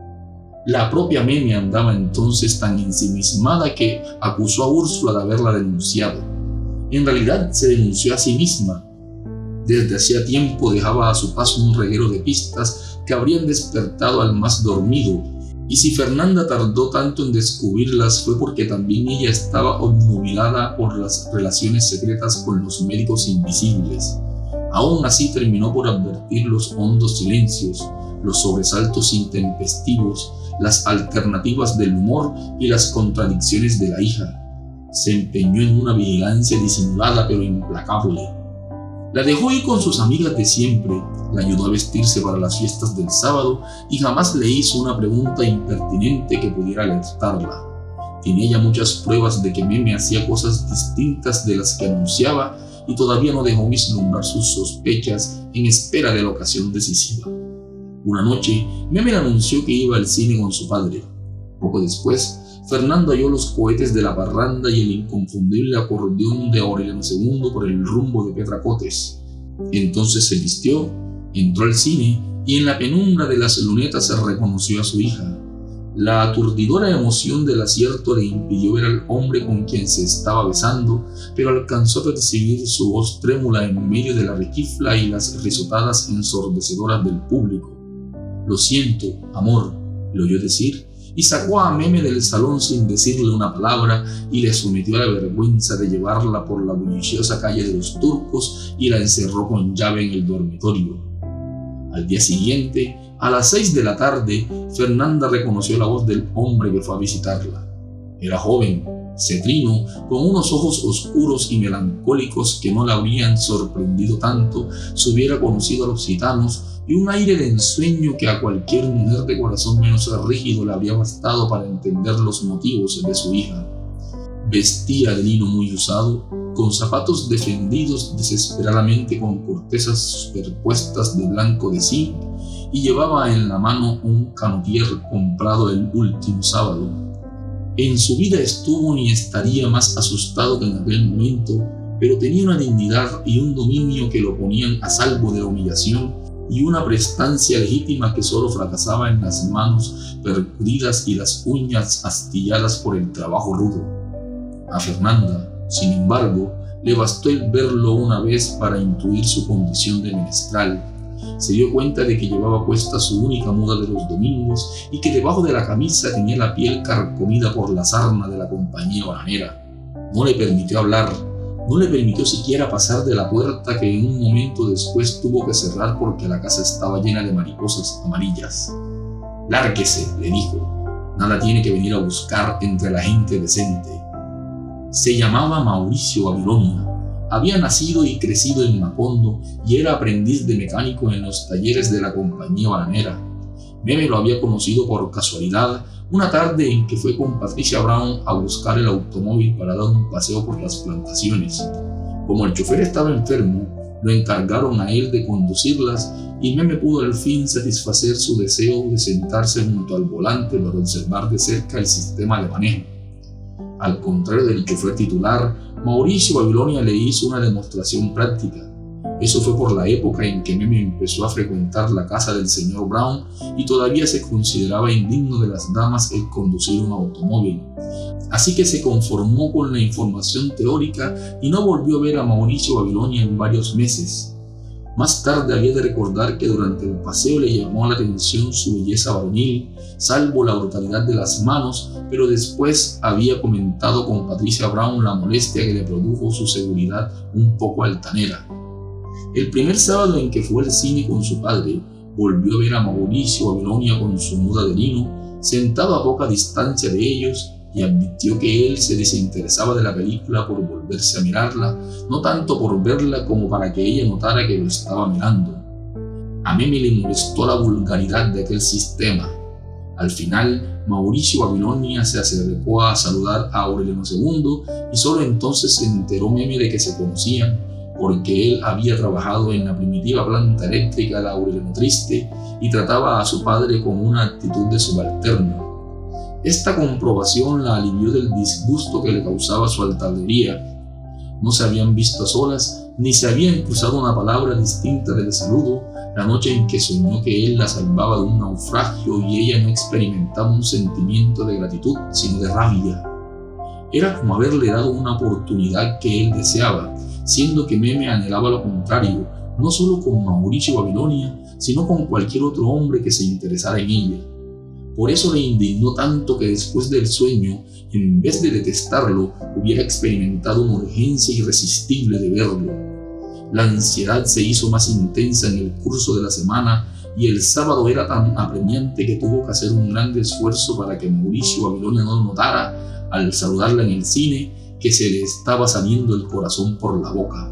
La propia Meme andaba entonces tan ensimismada que acusó a Úrsula de haberla denunciado. En realidad se denunció a sí misma. Desde hacía tiempo dejaba a su paso un reguero de pistas que habrían despertado al más dormido, y si Fernanda tardó tanto en descubrirlas fue porque también ella estaba obnubilada por las relaciones secretas con los médicos invisibles. Aún así terminó por advertir los hondos silencios, los sobresaltos intempestivos, las alternativas del humor y las contradicciones de la hija. Se empeñó en una vigilancia disimulada pero implacable. La dejó ir con sus amigas de siempre, la ayudó a vestirse para las fiestas del sábado y jamás le hizo una pregunta impertinente que pudiera alertarla. Tenía ya muchas pruebas de que Meme hacía cosas distintas de las que anunciaba y todavía no dejó vislumbrar sus sospechas en espera de la ocasión decisiva. Una noche, Meme le anunció que iba al cine con su padre. Poco después, Fernanda oyó los cohetes de la parranda y el inconfundible acordeón de Aureliano II por el rumbo de Pietracotes. Entonces se vistió, entró al cine y en la penumbra de las lunetas se reconoció a su hija. La aturdidora emoción del acierto le impidió ver al hombre con quien se estaba besando, pero alcanzó a percibir su voz trémula en medio de la rechifla y las risotadas ensordecedoras del público. «Lo siento, amor», le oyó decir, y sacó a Meme del salón sin decirle una palabra y le sometió a la vergüenza de llevarla por la bulliciosa calle de los Turcos y la encerró con llave en el dormitorio. Al día siguiente, a las 6 de la tarde, Fernanda reconoció la voz del hombre que fue a visitarla. Era joven, cetrino, con unos ojos oscuros y melancólicos que no la habrían sorprendido tanto si hubiera conocido a los gitanos, y un aire de ensueño que a cualquier mujer de corazón menos rígido le habría bastado para entender los motivos de su hija. Vestía de lino muy usado, con zapatos defendidos desesperadamente con cortezas superpuestas de blanco de zinc, y llevaba en la mano un canutier comprado el último sábado. En su vida estuvo ni estaría más asustado que en aquel momento, pero tenía una dignidad y un dominio que lo ponían a salvo de la humillación y una prestancia legítima que solo fracasaba en las manos percudidas y las uñas astilladas por el trabajo rudo. A Fernanda, Sin embargo, le bastó el verlo una vez para intuir su condición de menestral. Se dio cuenta de que llevaba puesta su única muda de los domingos y que debajo de la camisa tenía la piel carcomida por la sarna de la compañía bananera. No le permitió hablar, no le permitió siquiera pasar de la puerta que en un momento después tuvo que cerrar porque la casa estaba llena de mariposas amarillas. «Lárguese», le dijo, «nada tiene que venir a buscar entre la gente decente». Se llamaba Mauricio Babilonia. Había nacido y crecido en Macondo y era aprendiz de mecánico en los talleres de la compañía bananera. Meme lo había conocido por casualidad una tarde en que fue con Patricia Brown a buscar el automóvil para dar un paseo por las plantaciones. Como el chofer estaba enfermo, lo encargaron a él de conducirlas y Meme pudo al fin satisfacer su deseo de sentarse junto al volante para observar de cerca el sistema de manejo. Al contrario del chofer titular, Mauricio Babilonia le hizo una demostración práctica. Eso fue por la época en que Meme empezó a frecuentar la casa del señor Brown y todavía se consideraba indigno de las damas el conducir un automóvil. Así que se conformó con la información teórica y no volvió a ver a Mauricio Babilonia en varios meses. Más tarde había de recordar que durante el paseo le llamó la atención su belleza varonil, salvo la brutalidad de las manos, pero después había comentado con Patricia Brown la molestia que le produjo su seguridad un poco altanera. El primer sábado en que fue al cine con su padre, volvió a ver a Mauricio Babilonia con su muda de lino, sentado a poca distancia de ellos, y advirtió que él se desinteresaba de la película por volverse a mirarla, no tanto por verla como para que ella notara que lo estaba mirando. A Meme le molestó la vulgaridad de aquel sistema. Al final, Mauricio Babilonia se acercó a saludar a Aureliano II y solo entonces se enteró Meme de que se conocían, porque él había trabajado en la primitiva planta eléctrica de Aureliano Triste y trataba a su padre con una actitud de subalterno. Esta comprobación la alivió del disgusto que le causaba su altanería. No se habían visto a solas, ni se habían cruzado una palabra distinta del saludo la noche en que soñó que él la salvaba de un naufragio y ella no experimentaba un sentimiento de gratitud, sino de rabia. Era como haberle dado una oportunidad que él deseaba, siendo que Meme anhelaba lo contrario, no solo con Mauricio Babilonia, sino con cualquier otro hombre que se interesara en ella. Por eso le indignó tanto que después del sueño, en vez de detestarlo, hubiera experimentado una urgencia irresistible de verlo. La ansiedad se hizo más intensa en el curso de la semana y el sábado era tan apremiante que tuvo que hacer un gran esfuerzo para que Mauricio Babilonia no lo notara al saludarla en el cine, que se le estaba saliendo el corazón por la boca.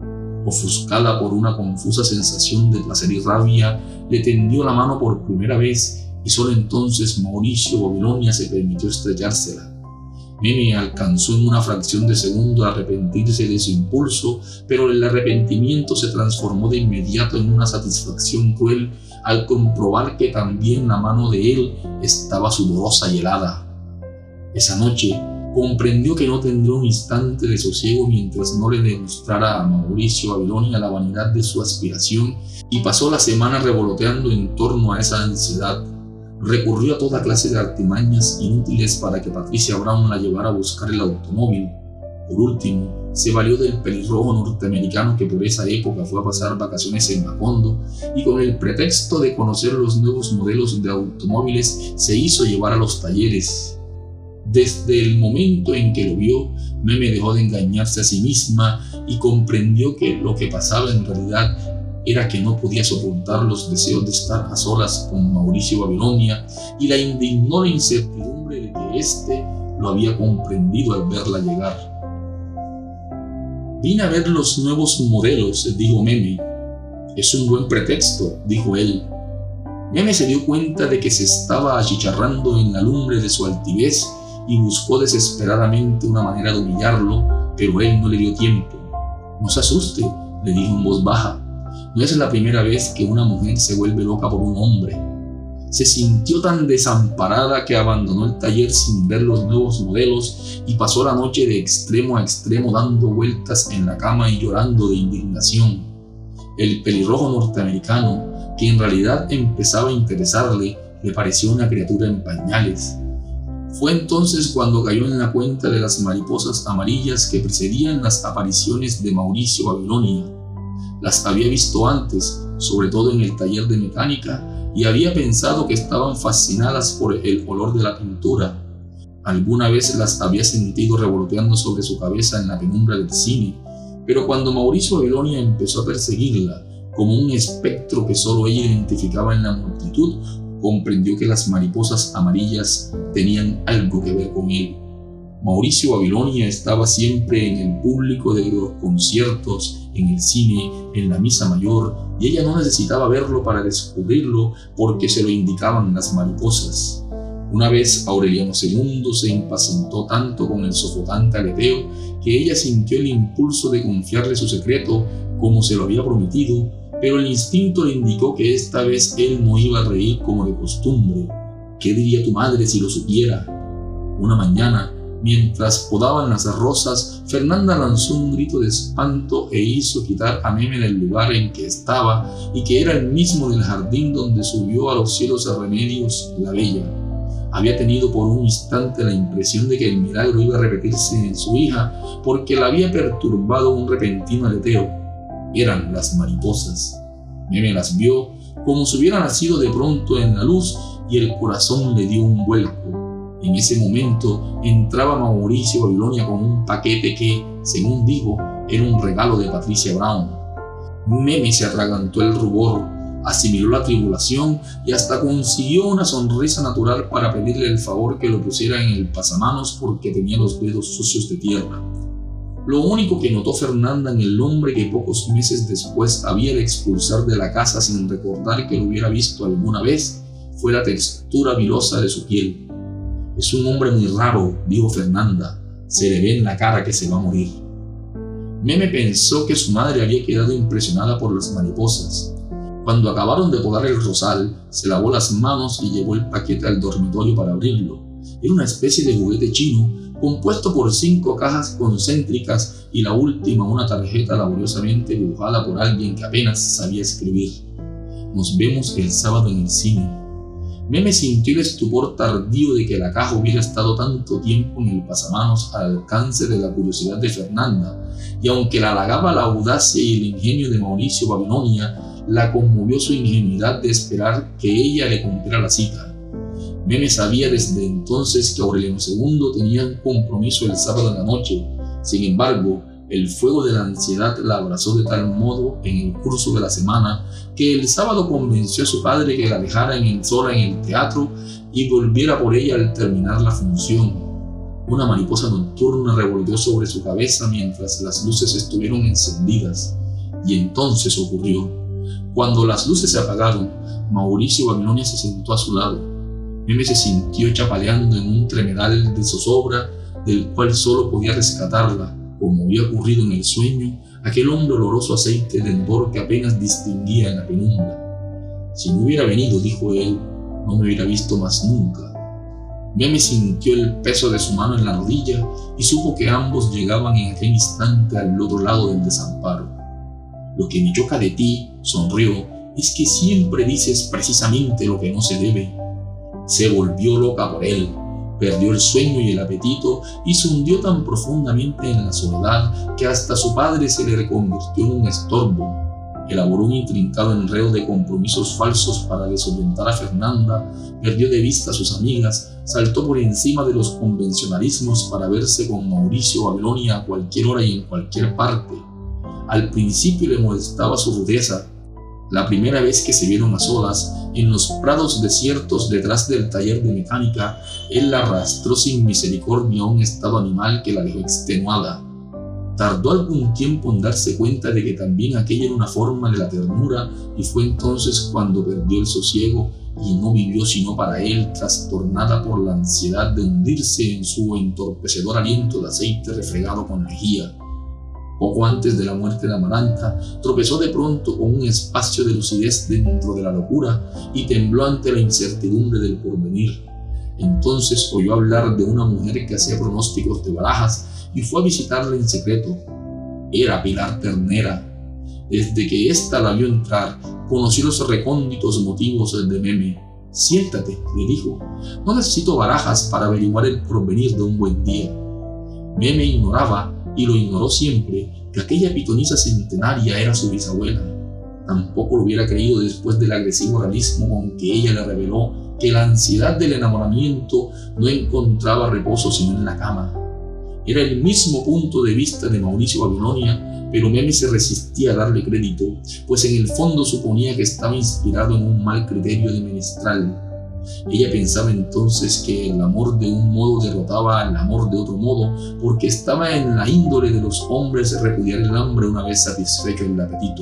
Ofuscada por una confusa sensación de placer y rabia, le tendió la mano por primera vez y solo entonces Mauricio Babilonia se permitió estrechársela. Meme alcanzó en una fracción de segundo a arrepentirse de su impulso, pero el arrepentimiento se transformó de inmediato en una satisfacción cruel al comprobar que también la mano de él estaba sudorosa y helada. Esa noche comprendió que no tendría un instante de sosiego mientras no le demostrara a Mauricio Babilonia la vanidad de su aspiración y pasó la semana revoloteando en torno a esa ansiedad. Recurrió a toda clase de artimañas inútiles para que Patricia Brown la llevara a buscar el automóvil. Por último, se valió del pelirrojo norteamericano que por esa época fue a pasar vacaciones en Macondo y con el pretexto de conocer los nuevos modelos de automóviles se hizo llevar a los talleres. Desde el momento en que lo vio, Meme dejó de engañarse a sí misma y comprendió que lo que pasaba en realidad era que no podía soportar los deseos de estar a solas con Mauricio Babilonia y la indignó la incertidumbre de que éste lo había comprendido al verla llegar. «Vine a ver los nuevos modelos», dijo Meme. «Es un buen pretexto», dijo él. Meme se dio cuenta de que se estaba achicharrando en la lumbre de su altivez y buscó desesperadamente una manera de humillarlo, pero él no le dio tiempo. «No se asuste», le dijo en voz baja. «No es la primera vez que una mujer se vuelve loca por un hombre». Se sintió tan desamparada que abandonó el taller sin ver los nuevos modelos y pasó la noche de extremo a extremo dando vueltas en la cama y llorando de indignación. El pelirrojo norteamericano, que en realidad empezaba a interesarle, le pareció una criatura en pañales. Fue entonces cuando cayó en la cuenta de las mariposas amarillas que precedían las apariciones de Mauricio Babilonia. Las había visto antes, sobre todo en el taller de mecánica, y había pensado que estaban fascinadas por el olor de la pintura. Alguna vez las había sentido revoloteando sobre su cabeza en la penumbra del cine, pero cuando Mauricio Babilonia empezó a perseguirla, como un espectro que solo ella identificaba en la multitud, comprendió que las mariposas amarillas tenían algo que ver con él. Mauricio Babilonia estaba siempre en el público de los conciertos, en el cine, en la misa mayor, y ella no necesitaba verlo para descubrirlo porque se lo indicaban las mariposas. Una vez Aureliano II se impacientó tanto con el sofocante aleteo que ella sintió el impulso de confiarle su secreto como se lo había prometido, pero el instinto le indicó que esta vez él no iba a reír como de costumbre. ¿Qué diría tu madre si lo supiera? Una mañana, mientras podaban las rosas, Fernanda lanzó un grito de espanto e hizo quitar a Meme del lugar en que estaba y que era el mismo del jardín donde subió a los cielos de remedios la bella. Había tenido por un instante la impresión de que el milagro iba a repetirse en su hija porque la había perturbado un repentino aleteo. Eran las mariposas. Meme las vio como si hubiera nacido de pronto en la luz y el corazón le dio un vuelco. En ese momento entraba Mauricio Babilonia con un paquete que, según dijo, era un regalo de Patricia Brown. Meme se atragantó el rubor, asimiló la tribulación y hasta consiguió una sonrisa natural para pedirle el favor que lo pusiera en el pasamanos porque tenía los dedos sucios de tierra. Lo único que notó Fernanda en el hombre que pocos meses después había de expulsar de la casa sin recordar que lo hubiera visto alguna vez fue la textura vilosa de su piel. «Es un hombre muy raro», dijo Fernanda. «Se le ve en la cara que se va a morir». Meme pensó que su madre había quedado impresionada por las mariposas. Cuando acabaron de podar el rosal, se lavó las manos y llevó el paquete al dormitorio para abrirlo. Era una especie de juguete chino compuesto por 5 cajas concéntricas y la última una tarjeta laboriosamente dibujada por alguien que apenas sabía escribir. «Nos vemos el sábado en el cine». Meme sintió el estupor tardío de que la caja hubiera estado tanto tiempo en el pasamanos al alcance de la curiosidad de Fernanda, y aunque la halagaba la audacia y el ingenio de Mauricio Babilonia, la conmovió su ingenuidad de esperar que ella le cumpliera la cita. Meme sabía desde entonces que Aureliano II tenía un compromiso el sábado en la noche. Sin embargo, el fuego de la ansiedad la abrazó de tal modo en el curso de la semana que el sábado convenció a su padre que la dejara sola en el teatro y volviera por ella al terminar la función. Una mariposa nocturna revolvió sobre su cabeza mientras las luces estuvieron encendidas. Y entonces ocurrió. Cuando las luces se apagaron, Mauricio Babilonia se sentó a su lado. Meme se sintió chapaleando en un tremedal de zozobra del cual solo podía rescatarla, como había ocurrido en el sueño, aquel hombre oloroso aceite de hedor que apenas distinguía en la penumbra. «Si no hubiera venido», dijo él, «no me hubiera visto más nunca». Meme sintió el peso de su mano en la rodilla y supo que ambos llegaban en aquel instante al otro lado del desamparo. «Lo que me choca de ti», sonrió, «es que siempre dices precisamente lo que no se debe». Se volvió loca por él. Perdió el sueño y el apetito y se hundió tan profundamente en la soledad que hasta su padre se le reconvirtió en un estorbo. Elaboró un intrincado enredo de compromisos falsos para desorientar a Fernanda, perdió de vista a sus amigas, saltó por encima de los convencionalismos para verse con Mauricio Babilonia a cualquier hora y en cualquier parte. Al principio le molestaba su rudeza. La primera vez que se vieron a solas, en los prados desiertos detrás del taller de mecánica, él la arrastró sin misericordia a un estado animal que la dejó extenuada. Tardó algún tiempo en darse cuenta de que también aquella era una forma de la ternura y fue entonces cuando perdió el sosiego y no vivió sino para él, trastornada por la ansiedad de hundirse en su entorpecedor aliento de aceite refregado con lejía. Poco antes de la muerte de Amaranta, tropezó de pronto con un espacio de lucidez dentro de la locura y tembló ante la incertidumbre del porvenir. Entonces oyó hablar de una mujer que hacía pronósticos de barajas y fue a visitarla en secreto. Era Pilar Ternera. Desde que ésta la vio entrar, conoció los recónditos motivos de Meme. Siéntate, le dijo. No necesito barajas para averiguar el porvenir de un buen día. Meme ignoraba, y lo ignoró siempre, que aquella pitonisa centenaria era su bisabuela. Tampoco lo hubiera creído después del agresivo realismo con que ella le reveló que la ansiedad del enamoramiento no encontraba reposo sino en la cama. Era el mismo punto de vista de Mauricio Babilonia, pero Meme se resistía a darle crédito, pues en el fondo suponía que estaba inspirado en un mal criterio de menestral. Ella pensaba entonces que el amor de un modo derrotaba al amor de otro modo, porque estaba en la índole de los hombres repudiar el hambre una vez satisfecho el apetito.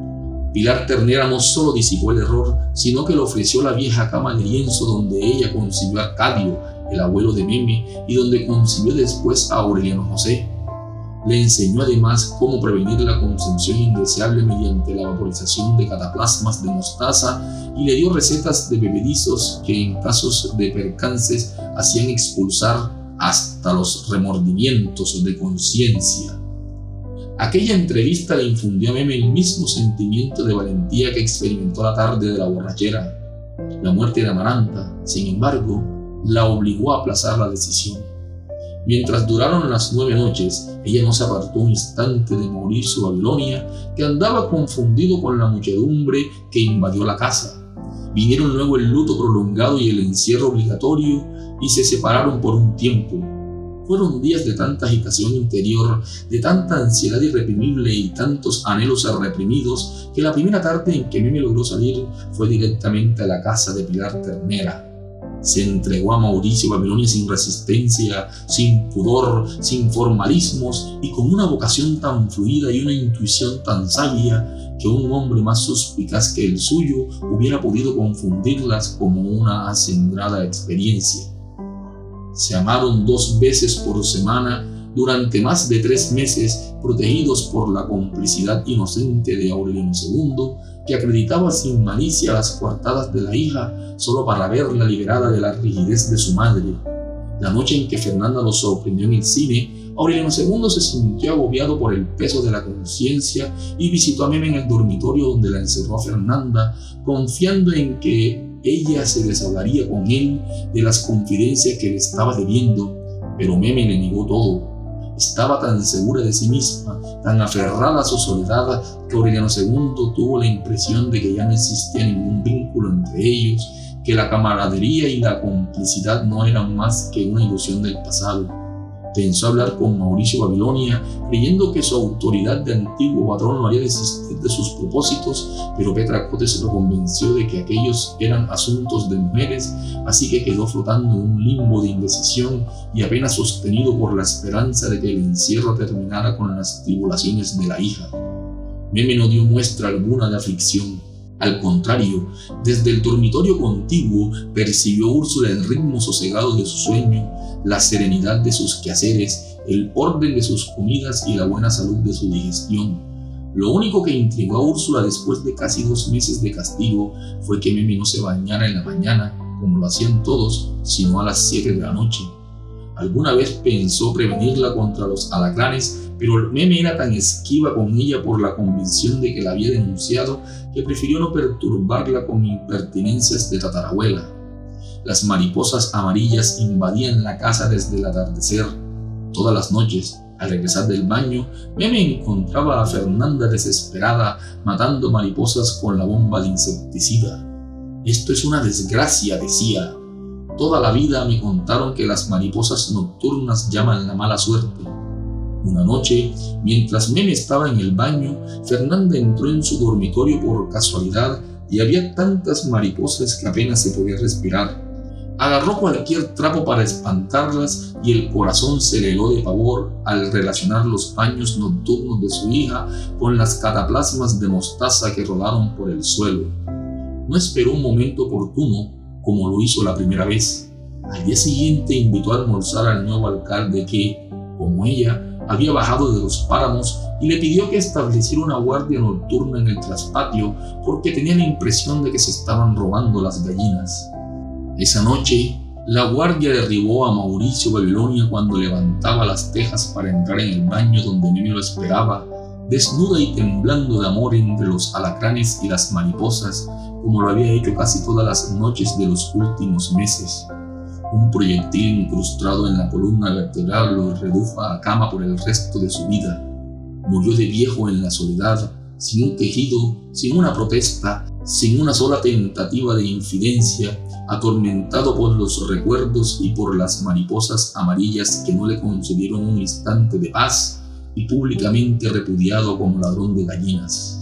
Pilar Ternera no solo disipó el error, sino que le ofreció la vieja cama de lienzo donde ella concibió a Arcadio, el abuelo de Meme, y donde concibió después a Aureliano José. Le enseñó además cómo prevenir la concepción indeseable mediante la vaporización de cataplasmas de mostaza y le dio recetas de bebedizos que en casos de percances hacían expulsar hasta los remordimientos de conciencia. Aquella entrevista le infundió a Meme el mismo sentimiento de valentía que experimentó la tarde de la borrachera. La muerte de Amaranta, sin embargo, la obligó a aplazar la decisión. Mientras duraron las 9 noches, ella no se apartó un instante de Mauricio Babilonia, que andaba confundido con la muchedumbre que invadió la casa. Vinieron luego el luto prolongado y el encierro obligatorio, y se separaron por un tiempo. Fueron días de tanta agitación interior, de tanta ansiedad irreprimible y tantos anhelos reprimidos, que la primera tarde en que Meme logró salir fue directamente a la casa de Pilar Ternera. Se entregó a Mauricio Babilonia sin resistencia, sin pudor, sin formalismos y con una vocación tan fluida y una intuición tan sabia que un hombre más suspicaz que el suyo hubiera podido confundirlas como una acendrada experiencia. Se amaron 2 veces por semana durante más de 3 meses, protegidos por la complicidad inocente de Aureliano II, que acreditaba sin malicia las coartadas de la hija solo para verla liberada de la rigidez de su madre. La noche en que Fernanda los sorprendió en el cine, Aureliano II se sintió agobiado por el peso de la conciencia y visitó a Meme en el dormitorio donde la encerró a Fernanda, confiando en que ella se desahogaría con él de las confidencias que le estaba debiendo, pero Meme le negó todo. Estaba tan segura de sí misma, tan aferrada a su soledad, que Aureliano II tuvo la impresión de que ya no existía ningún vínculo entre ellos, que la camaradería y la complicidad no eran más que una ilusión del pasado. Pensó hablar con Mauricio Babilonia, creyendo que su autoridad de antiguo patrón lo haría desistir de sus propósitos, pero Petra Cotes lo convenció de que aquellos eran asuntos de mujeres, así que quedó flotando en un limbo de indecisión y apenas sostenido por la esperanza de que el encierro terminara con las tribulaciones de la hija. Meme no dio muestra alguna de aflicción. Al contrario, desde el dormitorio contiguo percibió Úrsula el ritmo sosegado de su sueño, la serenidad de sus quehaceres, el orden de sus comidas y la buena salud de su digestión. Lo único que intrigó a Úrsula después de casi 2 meses de castigo fue que Meme no se bañara en la mañana, como lo hacían todos, sino a las 7 de la noche. Alguna vez pensó prevenirla contra los alacranes, pero Meme era tan esquiva con ella por la convicción de que la había denunciado que prefirió no perturbarla con impertinencias de tatarabuela. Las mariposas amarillas invadían la casa desde el atardecer. Todas las noches, al regresar del baño, Meme encontraba a Fernanda desesperada, matando mariposas con la bomba de insecticida. «Esto es una desgracia», decía. «Toda la vida me contaron que las mariposas nocturnas llaman la mala suerte». Una noche, mientras Meme estaba en el baño, Fernanda entró en su dormitorio por casualidad y había tantas mariposas que apenas se podía respirar. Agarró cualquier trapo para espantarlas y el corazón se le heló de pavor al relacionar los baños nocturnos de su hija con las cataplasmas de mostaza que rodaron por el suelo. No esperó un momento oportuno, como lo hizo la primera vez. Al día siguiente invitó a almorzar al nuevo alcalde que, como ella, había bajado de los páramos y le pidió que estableciera una guardia nocturna en el traspatio porque tenía la impresión de que se estaban robando las gallinas. Esa noche, la guardia derribó a Mauricio Babilonia cuando levantaba las tejas para entrar en el baño donde Meme lo esperaba desnuda y temblando de amor entre los alacranes y las mariposas, como lo había hecho casi todas las noches de los últimos meses. Un proyectil incrustado en la columna vertebral lo redujo a cama por el resto de su vida. Murió de viejo en la soledad, sin un quejido, sin una protesta, sin una sola tentativa de infidencia, atormentado por los recuerdos y por las mariposas amarillas que no le concedieron un instante de paz, y públicamente repudiado como ladrón de gallinas.